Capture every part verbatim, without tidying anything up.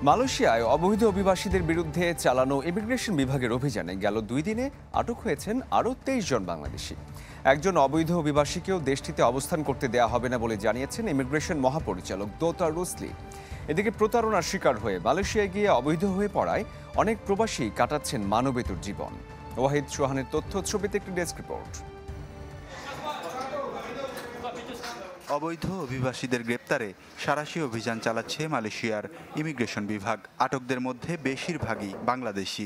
মালয়েশিয়ায় অবৈধ অভিবাসীদের বিরুদ্ধে চালানো ইমিগ্রেশন বিভাগের অভিযানে গেল দুই দিনে আটক হয়েছেন আরও তেইশ জন বাংলাদেশি। একজন অবৈধ অভিবাসীকেও দেশটিতে অবস্থান করতে দেয়া হবে না বলে জানিয়েছেন ইমিগ্রেশন মহাপরিচালক দোতা রুসলি। এদিকে প্রতারণার শিকার হয়ে মালয়েশিয়ায় গিয়ে অবৈধ হয়ে পড়ায় অনেক প্রবাসী কাটাচ্ছেন মানবেতর জীবন। ওয়াহিদ সোহানের তথ্য ছবিতে একটি ডেস্ক রিপোর্ট। অবৈধ অভিবাসীদের গ্রেপ্তারে সাঁড়াশি অভিযান চালাচ্ছে মালয়েশিয়ার ইমিগ্রেশন বিভাগ। আটকদের মধ্যে বেশিরভাগই বাংলাদেশি।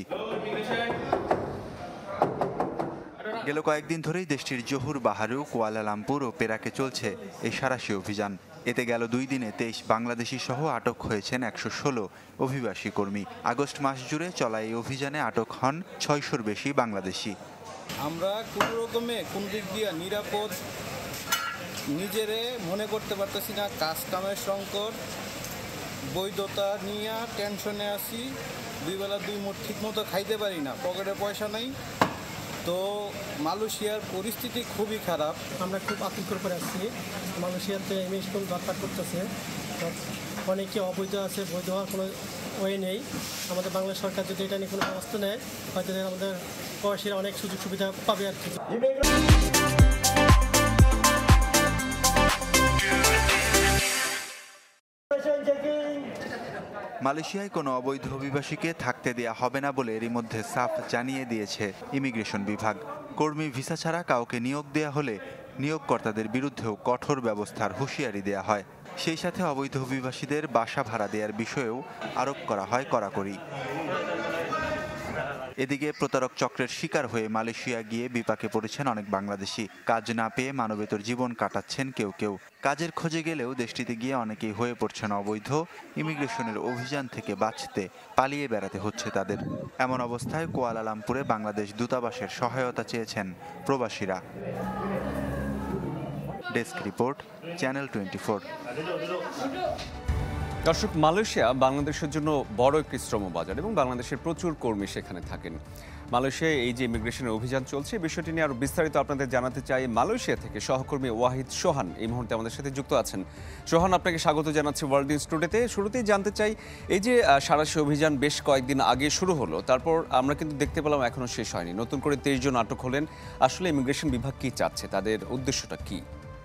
গেল কয়েকদিন ধরেই দেশটির জহুর বাহারু, কুয়ালালামপুর ও পেরাকে চলছে এই সাঁড়াশি অভিযান। এতে গেল দুই দিনে তেইশ বাংলাদেশি সহ আটক হয়েছেন একশো ষোলো অভিবাসী কর্মী। আগস্ট মাস জুড়ে চলা এই অভিযানে আটক হন ছয়শোর বেশি বাংলাদেশি। আমরা কোনো রকমে কোন দিক দিয়ে নিরাপদ নিজেরে মনে করতে পারতেছি না। কাজ কামের সংকট, বৈধতা নিয়ে টেনশনে আছি। দুই বেলা দুই মুঠ ঠিক মতো খাইতে পারি না, পকেটে পয়সা নাই। তো মালয়েশিয়ার পরিস্থিতি খুবই খারাপ। আমরা খুব আতঙ্কের পরে আসছি। মালয়েশিয়াতে ইমিগ্রেশন দরকার করতেছে, অনেকে অবৈধ আছে, বৈধ হওয়ার কোনো ওয়ে নেই। আমাদের বাংলা সরকার যদি এটা নিয়ে কোনো ব্যবস্থা নেয়, হয়তো আমাদের প্রবাসীরা অনেক সুযোগ সুবিধা পাবে আর কি। মালয়েশিয়ায় কোনো অবৈধ অভিবাসীকে থাকতে দেয়া হবে না বলে এরই মধ্যে সাফ জানিয়ে দিয়েছে ইমিগ্রেশন বিভাগ। কর্মী ভিসা ছাড়া কাউকে নিয়োগ দেয়া হলে নিয়োগকর্তাদের বিরুদ্ধেও কঠোর ব্যবস্থার হুঁশিয়ারি দেয়া হয়। সেই সাথে অবৈধ অভিবাসীদের বাসা ভাড়া দেওয়ার বিষয়েও আরোপ করা হয় কড়াকড়ি। এদিকে প্রতারক চক্রের শিকার হয়ে মালয়েশিয়া গিয়ে বিপাকে পড়েছেন অনেক বাংলাদেশি। কাজ না পেয়ে মানবেতর জীবন কাটাচ্ছেন কেউ কেউ। কাজের খোঁজে গেলেও দেশটিতে গিয়ে অনেকেই হয়ে পড়ছেন অবৈধ। ইমিগ্রেশনের অভিযান থেকে বাঁচতে পালিয়ে বেড়াতে হচ্ছে তাদের। এমন অবস্থায় কুয়ালালামপুরে বাংলাদেশ দূতাবাসের সহায়তা চেয়েছেন প্রবাসীরা। Desk report, channel twenty four. দর্শক, মালয়েশিয়া বাংলাদেশের জন্য বড় একটি শ্রম বাজার এবং বাংলাদেশের প্রচুর কর্মী সেখানে থাকেন। মালয়েশিয়ায় এই যে ইমিগ্রেশনের অভিযান চলছে, বিষয়টি নিয়ে আরও বিস্তারিত আপনাদের জানাতে চাই। মালয়েশিয়া থেকে সহকর্মী ওয়াহিদ সোহান এই মুহূর্তে আমাদের সাথে যুক্ত আছেন। সোহান, আপনাকে স্বাগত জানাচ্ছি ওয়ার্ল্ড নিউজ টুডেতে। শুরুতেই জানতে চাই, এই যে সাঁড়াশি অভিযান বেশ কয়েকদিন আগে শুরু হলো, তারপর আমরা কিন্তু দেখতে পেলাম এখনও শেষ হয়নি। নতুন করে তেইশ জন আটক হলেন। আসলে ইমিগ্রেশন বিভাগ কী চাচ্ছে, তাদের উদ্দেশ্যটা কী?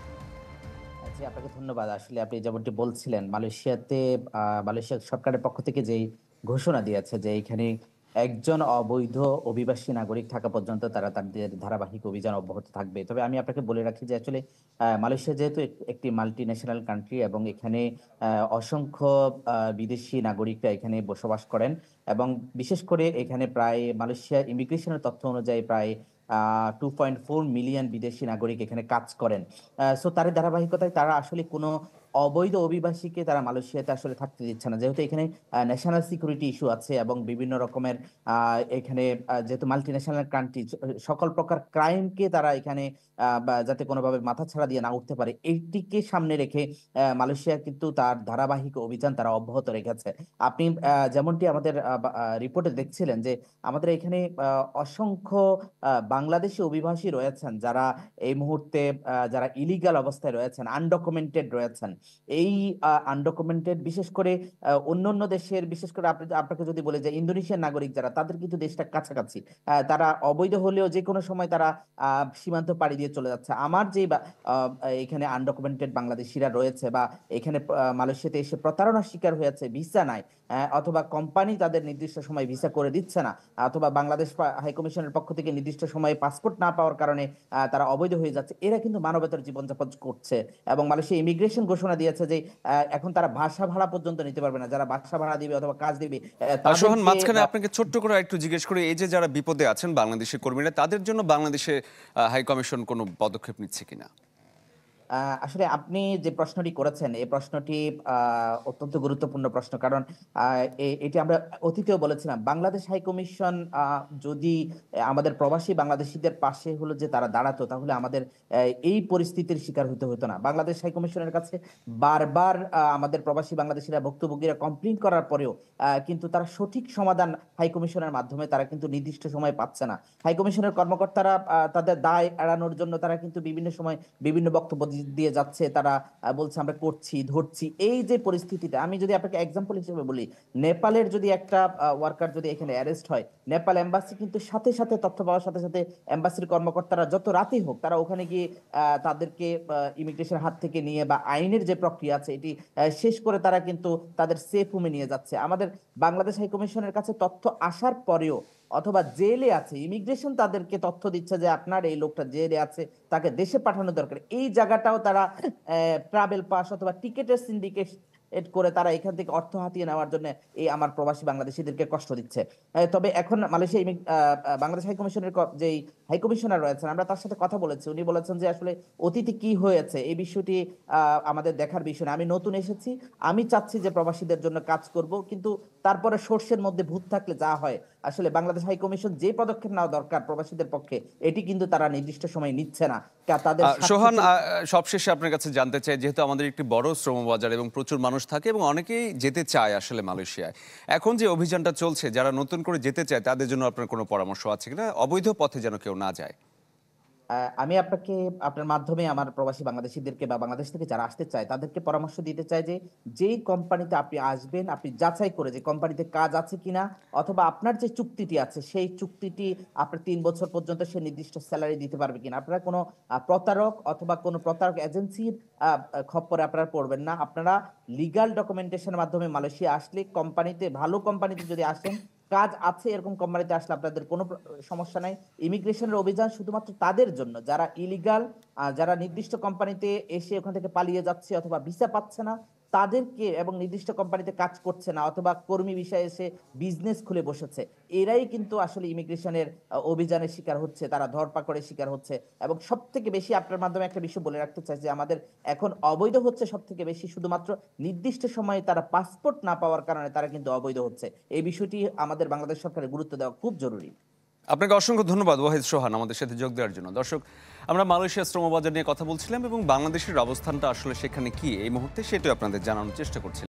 আপনাকে ধন্যবাদ। আসলে আপনি যেমনটি বলছিলেন, মালয়েশিয়াতে মালয়েশিয়া সরকারের পক্ষ থেকে যেই ঘোষণা দিয়েছে যে এখানে একজন অবৈধ অভিবাসী নাগরিক থাকা পর্যন্ত তারা তাদের ধারাবাহিক অভিযান অব্যাহত থাকবে। তবে আমি আপনাকে বলে রাখি যে আসলে মালয়েশিয়া যেহেতু একটি মাল্টি ন্যাশনাল কান্ট্রি এবং এখানে অসংখ্য বিদেশি নাগরিকরা এখানে বসবাস করেন এবং বিশেষ করে এখানে প্রায় মালয়েশিয়া ইমিগ্রেশনের তথ্য অনুযায়ী প্রায় টু পয়েন্ট ফোর মিলিয়ন বিদেশি নাগরিক এখানে কাজ করেন। সো তার ধারাবাহিকতায় তারা আসলে কোনো অবৈধ অভিবাসীকে তারা মালয়েশিয়াতে আসলে থাকতে দিচ্ছে না, যেহেতু এখানে ন্যাশনাল সিকিউরিটি ইস্যু আছে এবং বিভিন্ন রকমের এখানে যেহেতু মাল্টি ন্যাশনাল কান্ট্রি, সকল প্রকার ক্রাইমকে তারা এখানে যাতে কোনোভাবে মাথা ছাড়া দিয়ে না উঠতে পারে, এইটিকে সামনে রেখে মালয়েশিয়া কিন্তু তার ধারাবাহিক অভিযান তারা অব্যাহত রেখেছে। আপনি যেমনটি আমাদের রিপোর্টে দেখছিলেন যে আমাদের এখানে অসংখ্য বাংলাদেশি অভিবাসী রয়েছেন যারা এই মুহূর্তে যারা ইলিগাল অবস্থায় রয়েছেন, আনডকুমেন্টেড রয়েছেন। এই আনডকুমেন্টেড বিশেষ করে অন্য অন্য দেশের, বিশেষ করে আপনি আপনাকে যদি বলে যে ইন্দোনেশিয়ার নাগরিক যারা, তাদের কিন্তু দেশটা কাছাকাছি, তারা অবৈধ হলেও যে কোনো সময় তারা সীমান্ত পাড়ি দিয়ে চলে যাচ্ছে। আমার যে এখানে আনডকুমেন্টেড বাংলাদেশিরা রয়েছে বা এখানে মালয়েশিয়াতে এসে প্রতারণার শিকার হয়েছে, ভিসা নাই অথবা কোম্পানি তাদের নির্দিষ্ট সময় ভিসা করে দিচ্ছে না, অথবা বাংলাদেশ হাইকমিশনের পক্ষ থেকে নির্দিষ্ট সময়ে পাসপোর্ট না পাওয়ার কারণে তারা অবৈধ হয়ে যাচ্ছে, এরা কিন্তু মানবেতর জীবনযাপন করছে। এবং মালয়েশিয়া ইমিগ্রেশন ঘোষণা দিয়েছে যে এখন তারা বাসা ভাড়া পর্যন্ত নিতে পারবে না। যারা বাসা ভাড়া দিবে অথবা কাজ দিবে। সোহান, মাঝখানে আপনাকে ছোট্ট করে একটু জিজ্ঞেস করে, এই যে যারা বিপদে আছেন বাংলাদেশের কর্মীরা, তাদের জন্য বাংলাদেশে হাই কমিশন কোনো পদক্ষেপ নিচ্ছে কিনা? আসলে আপনি যে প্রশ্নটি করেছেন এই প্রশ্নটি অত্যন্ত গুরুত্বপূর্ণ প্রশ্ন, কারণ এটি আমরা অতীতেও বলেছিলাম। বাংলাদেশ হাইকমিশন যদি আমাদের প্রবাসী বাংলাদেশিদের পাশে হলো যে তারা দাঁড়াতো, তাহলে আমাদের এই পরিস্থিতির শিকার হতে হতো না। বাংলাদেশ হাইকমিশনের কাছে বারবার আমাদের প্রবাসী বাংলাদেশিরা ভুক্তভোগীরা কমপ্লেইন করার পরেও কিন্তু তারা সঠিক সমাধান হাইকমিশনের মাধ্যমে তারা কিন্তু নির্দিষ্ট সময় পাচ্ছে না। হাইকমিশনের কর্মকর্তারা তাদের দায় এড়ানোর জন্য তারা কিন্তু বিভিন্ন সময় বিভিন্ন বক্তব্য দিয়ে যাচ্ছে, তারা আহ, বলছে আমরা করছি ধরছি, এই যে পরিস্থিতিটা, আমি যদি আপনাকে এক্সাম্পল হিসেবে বলি, নেপালের যদি একটা ওয়ার্কার যদি এখানে অ্যারেস্ট হয়, নেপাল এম্বাসি কিন্তু সাথে সাথে তথ্য পাওয়ার সাথে সাথে এম্বাসির কর্মকর্তারা যত রাতেই হোক তারা ওখানে গিয়ে আহ, তাদেরকে ইমিগ্রেশন হাত থেকে নিয়ে বা আইনের যে প্রক্রিয়া আছে এটি আহ, শেষ করে তারা কিন্তু তাদের সেফ হোমে নিয়ে যাচ্ছে। আমাদের বাংলাদেশ হাই কমিশনের কাছে তথ্য আসার পরেও অথবা জেলে আছে, ইমিগ্রেশন তাদেরকে তথ্য দিচ্ছে যে আপনার এই লোকটা জেলে আছে, তাকে দেশে পাঠানো দরকার, এই জায়গাটাও তারা ট্রাভেল পাস অথবা টিকেটের সিন্ডিকেট করে তারা এখান থেকে অর্থ হাতিয়ে নেওয়ার জন্য এই আমার প্রবাসী বাংলাদেশিদেরকে কষ্ট দিচ্ছে। আহ, তবে এখন মালয়েশিয়া ইমি- আহ, আহ, বাংলাদেশ হাই কমিশনের ক- যেই হাই কমিশনার রয়েছেন, আমরা তার সাথে কথা বলেছি, উনি বলেছেন যে আসলে অতীতে কি হয়েছে এই বিষয়টি আহ, আমাদের দেখার বিষয় না। আমি নতুন এসেছি, আমি চাচ্ছি যে প্রবাসীদের জন্য কাজ করব, কিন্তু তারপরে সর্ষের মধ্যে ভূত থাকলে যা হয়, আসলে বাংলাদেশ হাই কমিশন যে পদক্ষেপ নেওয়া দরকার প্রবাসীদের পক্ষে এটি কিন্তু তারা নির্দিষ্ট সময় নিচ্ছে না। কা- তাদের আহ, স্বার্থ সোহান, কি- আহ, সবশেষে আপনার কাছে জানতে চাই, যেহেতু আমাদের একটি বড় শ্রমবাজার এবং প্রচুর মানুষ থাকে এবং অনেকেই যেতে চায় আসলে মালয়েশিয়ায়, এখন যে অভিযানটা চলছে যারা নতুন করে যেতে চায় তাদের জন্য আপনার কোনো পরামর্শ আছে কিনা, অবৈধ পথে যেন কেউ না যায়? আহ, আমি আপনাকে আপনার মাধ্যমে আমার প্রবাসী বাংলাদেশিদেরকে বা বাংলাদেশ থেকে যারা আসতে চায় তাদেরকে পরামর্শ দিতে চাই যে যেই কোম্পানিতে আপনি আসবেন আপনি যাচাই করে যে কোম্পানিতে কাজ আছে কিনা, অথবা আপনার যে চুক্তিটি আছে সেই চুক্তিটি আপনার তিন বছর পর্যন্ত সে নির্দিষ্ট স্যালারি দিতে পারবে কিনা। আপনারা কোনো আহ, প্রতারক অথবা কোনো প্রতারক এজেন্সির আহ, খপ্পরে আপনারা পড়বেন না। আপনারা লিগ্যাল ডকুমেন্টেশনের মাধ্যমে মালয়েশিয়া আসলে, কোম্পানিতে ভালো কোম্পানিতে যদি আসেন, কাজ আছে এরকম কোম্পানিতে আসলে আপনাদের কোনো প্র- সমস্যা নাই। ইমিগ্রেশনের অভিযান শুধুমাত্র তাদের জন্য যারা ইলিগাল, যারা নির্দিষ্ট কোম্পানিতে এসে ওখান থেকে পালিয়ে যাচ্ছে অথবা ভিসা পাচ্ছে না তাদেরকে, এবং নির্দিষ্ট কোম্পানিতে কাজ করছে না অথবা কর্মী বিষয়ে এসে বিজনেস খুলে বসেছে, এরাই কিন্তু আসলে ইমিগ্রেশনের আহ, অভিযানের শিকার হচ্ছে, তারা ধরপাকড়ের শিকার হচ্ছে। এবং সব থেকে বেশি আপনার মাধ্যমে একটা বিষয় বলে রাখতে চাই যে আমাদের এখন অবৈধ হচ্ছে সব থেকে বেশি শুধুমাত্র নির্দিষ্ট সময়ে তারা পাসপোর্ট না পাওয়ার কারণে তারা কিন্তু অবৈধ হচ্ছে। এই বিষয়টি আমাদের বাংলাদেশ সরকারের গুরুত্ব দেওয়া খুব জরুরি। আপনাকে অসংখ্য ধন্যবাদ ওয়াহিদ সোহান আমাদের সাথে যোগ দেওয়ার জন্য। দর্শক, আমরা মালয়েশিয়া শ্রমবাজার নিয়ে কথা বলছিলাম এবং বাংলাদেশের অবস্থানটা আসলে সেখানে কি এই মুহূর্তে সেটাই আপনাদের জানানোর চেষ্টা করছিলাম।